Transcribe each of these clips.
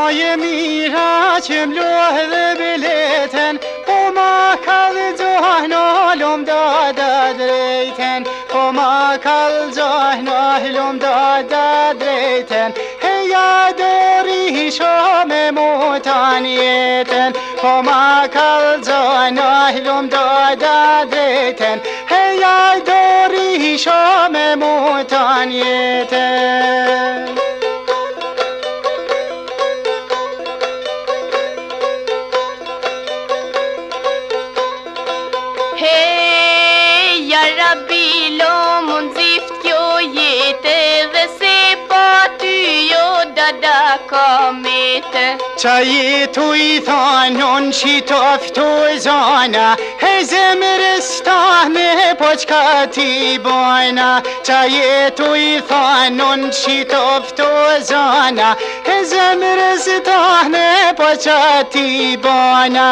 je mira që m'lohe dhe bileten, po ma kalzohna lom da drejten, po ma kalzohna lom da drejten, heja dori shome mutan jeten, po ma kalzohna lom da drejten, heja dori shome mutan jeten. Hej, ja Rabbi, lo mund zift kjo jetë, dhe se pa ty jo dada ka mete. Qa jetu I thanon që toftu zana, hej zemrës tahme po qka ti bojna. Qa jetu I thanon që toftu zana, hej zemrës tahme po qka ti bojna.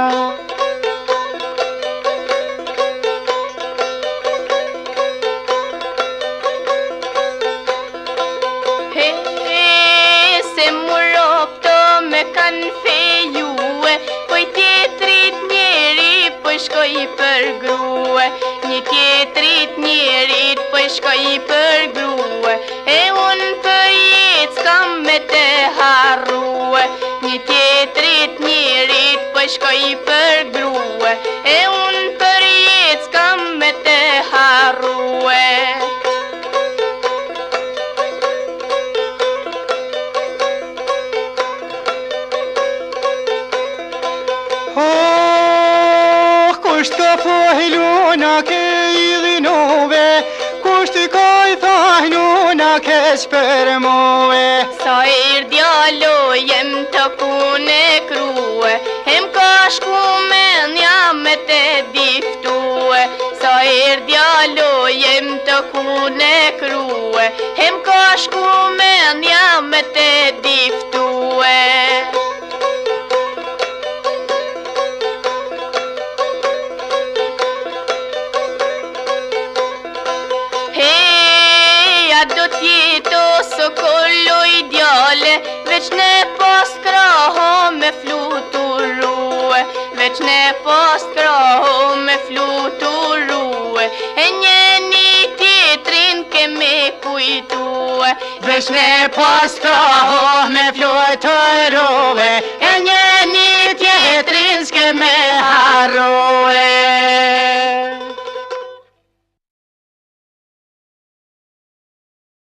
Kanë fejue, poj tjetrit njeri poj shkoj për grue, një tjetrit njerit poj shkoj për grue, e unë për jetë s'kam me të harrue, një tjetrit njerit poj shkoj për grue, e unë për jetë s'kam me të harrue. Kusht ka fojluna ke I dhinove, kusht ka I thajnuna ke shper move. Sa djalo jem të kune krue, hem ka shku me nja me të diftue. Sa djalo jem të kune krue, hem ka shku me nja me të diftue. Do t'jeto së kollo ideale, veç ne pas kraho me fluturue, veç ne pas kraho me fluturue, e njeni tjetrin ke me kujtue. Veç ne pas kraho me fluturue, e njeni tjetrin s'ke me harrue.